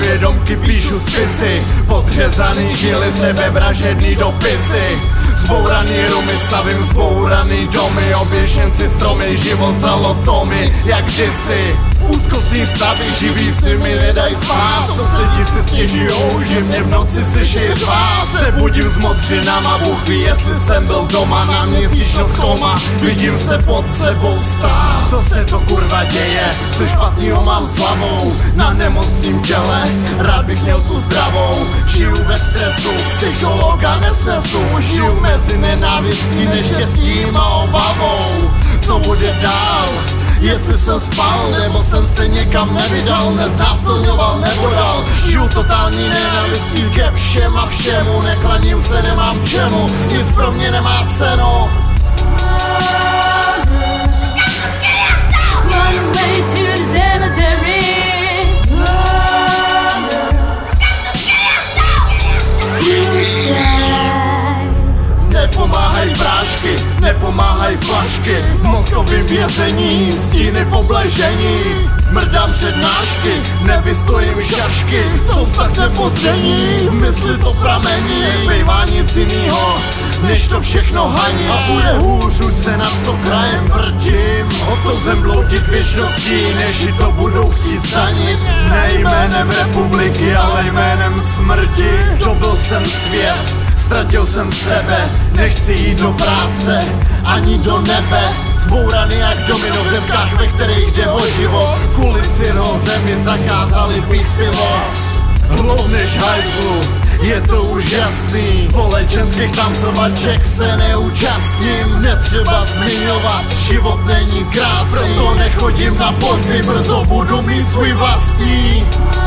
povědomky píšu spisy, podřezaný žily, sebevražedný dopisy. Zbouraný rumy, stavím zbouraný domy, oběšenci stromy, život za lotomy, jak kdysi. Úzkostný stavy, živý sny mi nedaj spát, sousedi si stěžujou, že mě v noci slyší řvát. Se budím s modřinama, Bůh ví, jestli jsem byl doma, na měsíčnost koma, vidím se pod sebou stát. Co se to kurva děje, co špatnýho mám s hlavou, na nemocným těle, rád bych měl tu zdravou. Žiju ve stresu, psychologa nesnesu, žiju mezi nenávistí, neštěstím a obavou. Co bude dál? Jestli jsem spal, nebo jsem se někam nevydal, neznásilňoval, nebodal. Žiju totální nenávistí ke všem a všemu, neklaním se, nemám čemu, nic pro mě nemá cenu. Nepomáhají prášky, nepomáhají flašky, v mozkovým vězení, stíny v obležení. Mrdám přednášky, nevystojím šašky, jsou tak nepozření, v mysli to pramení. Nebejvá nic jinýho, než to všechno haní. A bude hůř, už se nad to krajem vrtím, odsouzen bloudit věčností, než to budou chtít zdanit. Ne jménem republiky, ale jménem smrti. Dobil jsem svět, ztratil jsem sebe, nechci jít do práce, ani do nebe. Zbouraný jak domino v debkách, ve kterých jde o život. K ulici zemi zakázali pít pivo. Hlov než hajzlu, je to úžasný. Společenských tancovaček se neúčastním. Netřeba zmiňovat, život není krásný. Proto nechodím na pohřby, brzo budu mít svůj vlastní.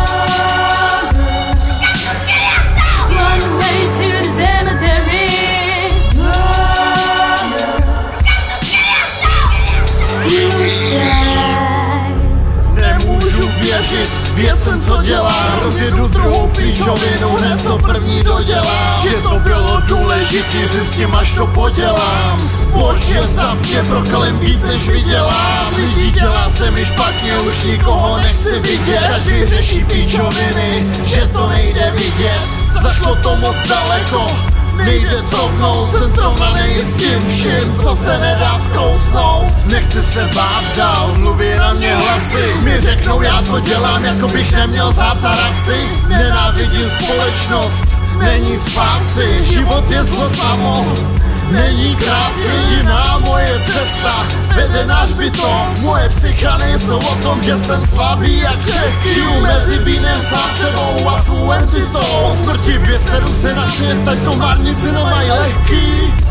Věcem, co dělám, rozjedu druhou píčovinu, hned co první dodělám. Že to bylo důležitý, zjistím, až to podělám. Bože, za mě prokalem víc, než vydělám. Z lidí dělá se mi špatně, už nikoho nechci vidět. Každý řeší píčoviny, že to nejde vidět. Zašlo to moc daleko, nejde covnout, jsem srovnaný s tím vším, co se nedá zkousnout. Nechci se bát dál, mluví na mě hlasy, mi řeknou, já to dělám, jako bych neměl zátarasy. Nenávidím společnost, není spásy, život je zlo samo, není krásy. Jediná moje cesta vede na hřbitov, moje psycha nejsou o tom, že jsem slabý jak křehký. Žiju mezi vínem sám sebou a svou entitou. Po smrti vysedu se na svět, ať to marnici nemají lehký.